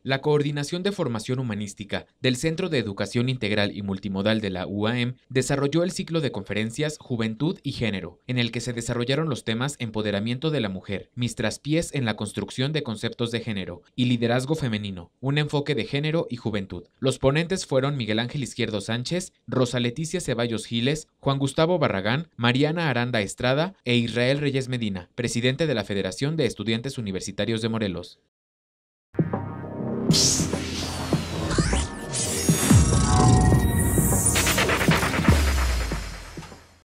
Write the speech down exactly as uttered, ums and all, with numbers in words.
La Coordinación de Formación Humanística del Centro de Educación Integral y Multimodal de la U A M desarrolló el ciclo de conferencias Juventud y Género, en el que se desarrollaron los temas Empoderamiento de la mujer, mis traspiés en la construcción de conceptos de género y liderazgo femenino, un enfoque de género y juventud. Los ponentes fueron Miguel Ángel Izquierdo Sánchez, Rosa Leticia Ceballos Giles, Juan Gustavo Barragán, Mariana Aranda Estrada e Israel Reyes Medina, presidente de la Federación de Estudiantes Universitarios de Morelos.